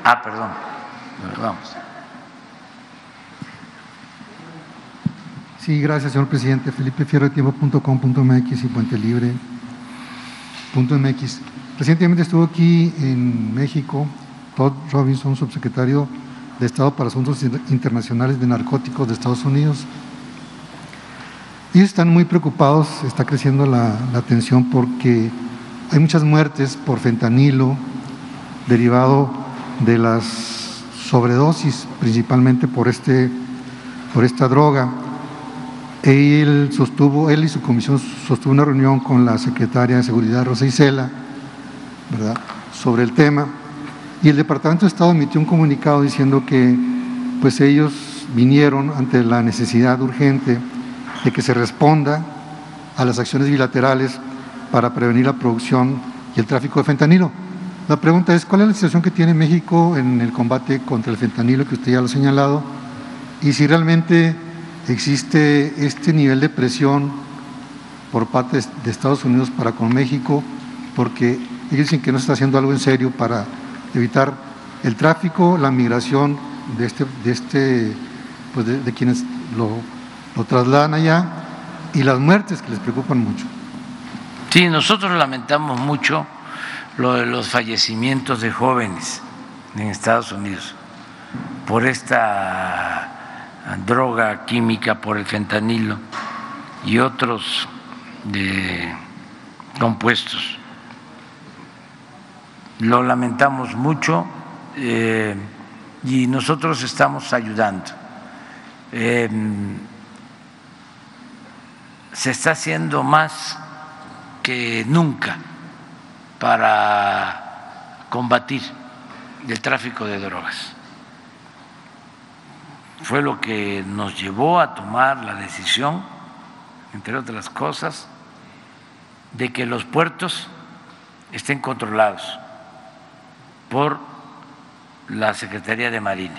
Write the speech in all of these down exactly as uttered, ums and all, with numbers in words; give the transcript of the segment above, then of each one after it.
Ah, perdón, vamos. Sí, gracias, señor presidente. Felipe Fierro, de tiempo punto com punto mx y Puente Libre punto mx. Recientemente estuvo aquí en México Todd Robinson, subsecretario de Estado para Asuntos Internacionales de Narcóticos de Estados Unidos. Ellos están muy preocupados, está creciendo la, la tensión porque hay muchas muertes por fentanilo derivado de las sobredosis, principalmente por, este, por esta droga. Él sostuvo, él y su comisión sostuvo una reunión con la secretaria de Seguridad, Rosa Isela, ¿verdad?, sobre el tema, y el Departamento de Estado emitió un comunicado diciendo que pues ellos vinieron ante la necesidad urgente de que se responda a las acciones bilaterales para prevenir la producción y el tráfico de fentanilo. La pregunta es, ¿cuál es la situación que tiene México en el combate contra el fentanilo, que usted ya lo ha señalado? Y si realmente existe este nivel de presión por parte de Estados Unidos para con México, porque ellos dicen que no se está haciendo algo en serio para evitar el tráfico, la migración de este, de este, pues de, de quienes lo, lo trasladan allá, y las muertes que les preocupan mucho. Sí, nosotros lamentamos mucho lo de los fallecimientos de jóvenes en Estados Unidos por esta droga química, por el fentanilo y otros de compuestos. Lo lamentamos mucho eh, y nosotros estamos ayudando. Eh, se está haciendo más que nunca para combatir el tráfico de drogas. Fue lo que nos llevó a tomar la decisión, entre otras cosas, de que los puertos estén controlados por la Secretaría de Marina,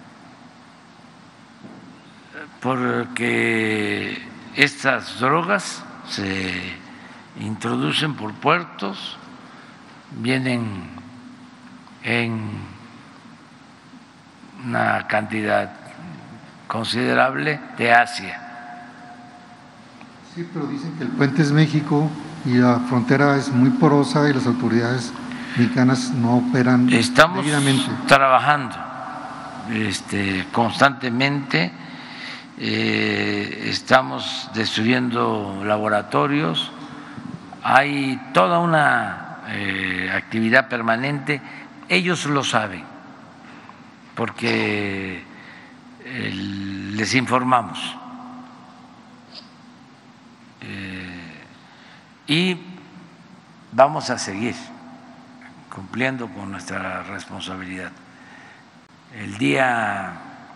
porque estas drogas se introducen por puertos, vienen en una cantidad considerable de Asia. Sí, pero dicen que el puente es México y la frontera es muy porosa y las autoridades mexicanas no operan Estamos debidamente. trabajando este, constantemente, eh, estamos destruyendo laboratorios, hay toda una eh, actividad permanente. Ellos lo saben porque eh, les informamos eh, y vamos a seguir cumpliendo con nuestra responsabilidad. El día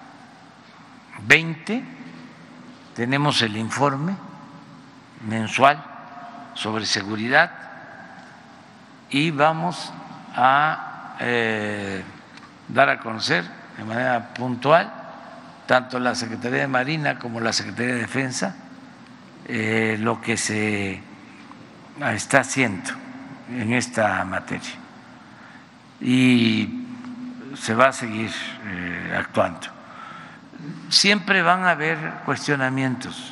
veinte tenemos el informe mensual sobre seguridad y vamos a eh, dar a conocer de manera puntual, tanto la Secretaría de Marina como la Secretaría de Defensa, eh, lo que se está haciendo en esta materia. Y se va a seguir eh, actuando. Siempre van a haber cuestionamientos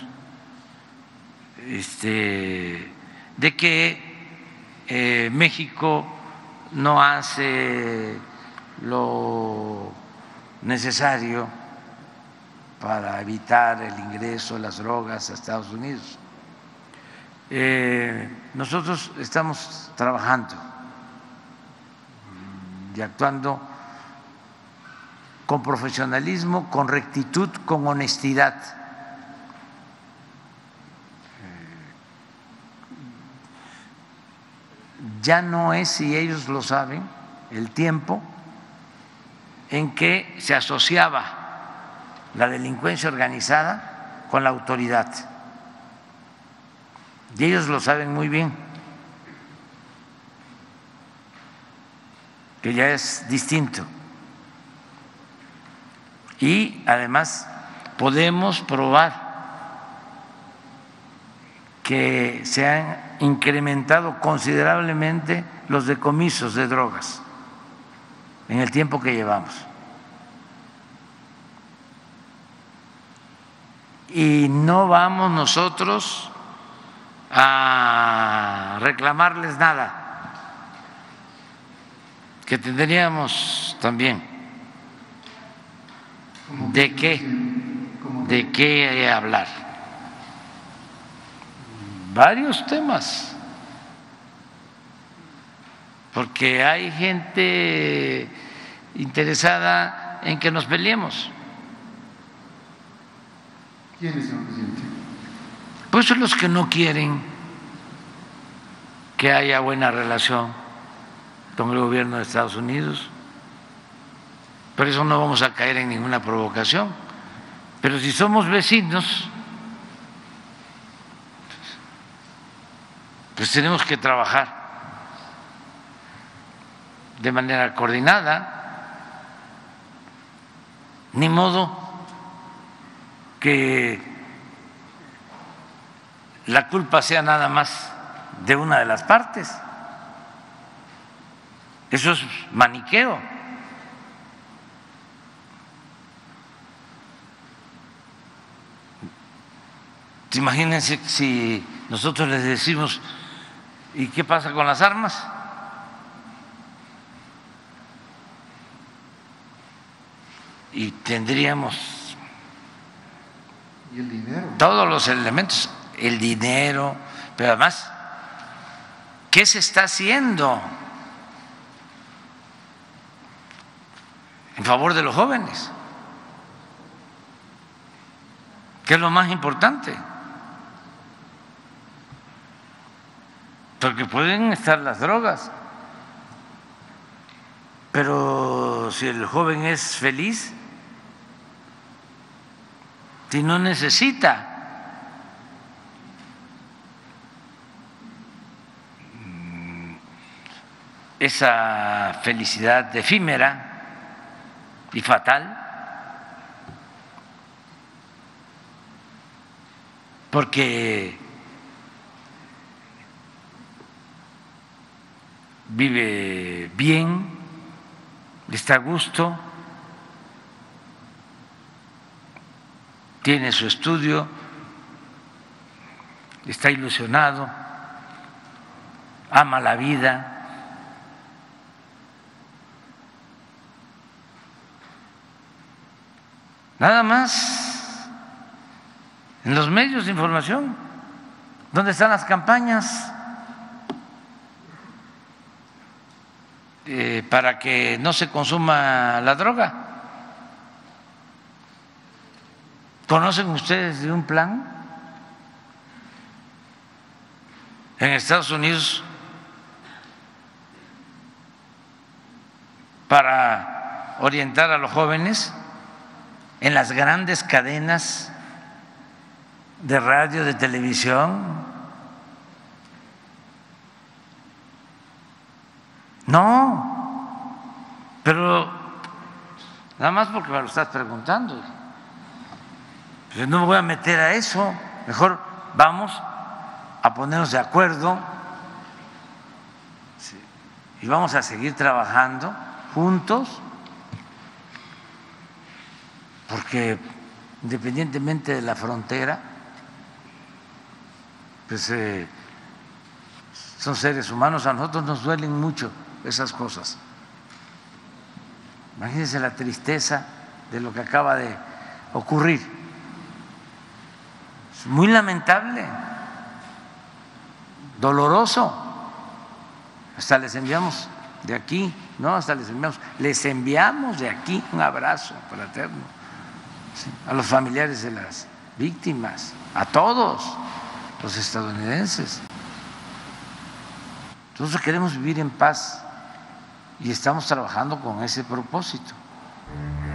este, de que eh, México no hace lo necesario para evitar el ingreso de las drogas a Estados Unidos. Eh, nosotros estamos trabajando y actuando con profesionalismo, con rectitud, con honestidad. Ya no es, si ellos lo saben, el tiempo en que se asociaba la delincuencia organizada con la autoridad. Y ellos lo saben muy bien, que ya es distinto. Y además podemos probar que se han incrementado considerablemente los decomisos de drogas en el tiempo que llevamos. Y no vamos nosotros a reclamarles nada, que tendríamos también de qué, de qué hablar. Varios temas, porque hay gente interesada en que nos peleemos. ¿Quiénes, señor presidente? Pues son los que no quieren que haya buena relación con el gobierno de Estados Unidos. Por eso no vamos a caer en ninguna provocación. Pero si somos vecinos, pues tenemos que trabajar de manera coordinada. Ni modo que la culpa sea nada más de una de las partes. Eso es maniqueo. Imagínense si nosotros les decimos, ¿y qué pasa con las armas? Y tendríamos ¿Y el dinero? todos los elementos, el dinero, pero además, ¿qué se está haciendo en favor de los jóvenes? ¿Qué es lo más importante? Porque pueden estar las drogas, pero si el joven es feliz, si no necesita esa felicidad efímera y fatal, porque vive bien, está a gusto, tiene su estudio, está ilusionado, ama la vida. Nada más en los medios de información, ¿dónde están las campañas eh, para que no se consuma la droga? ¿Conocen ustedes de un plan? En Estados Unidos para orientar a los jóvenes en las grandes cadenas de radio, de televisión. No, pero nada más porque me lo estás preguntando. Pues no me voy a meter a eso, mejor vamos a ponernos de acuerdo y vamos a seguir trabajando juntos, porque independientemente de la frontera, pues eh, son seres humanos. A nosotros nos duelen mucho esas cosas. Imagínense la tristeza de lo que acaba de ocurrir. Es muy lamentable, doloroso. Hasta les enviamos de aquí, no, hasta les enviamos, les enviamos de aquí un abrazo fraterno, ¿sí?, a los familiares de las víctimas, a todos los estadounidenses. Nosotros queremos vivir en paz y estamos trabajando con ese propósito.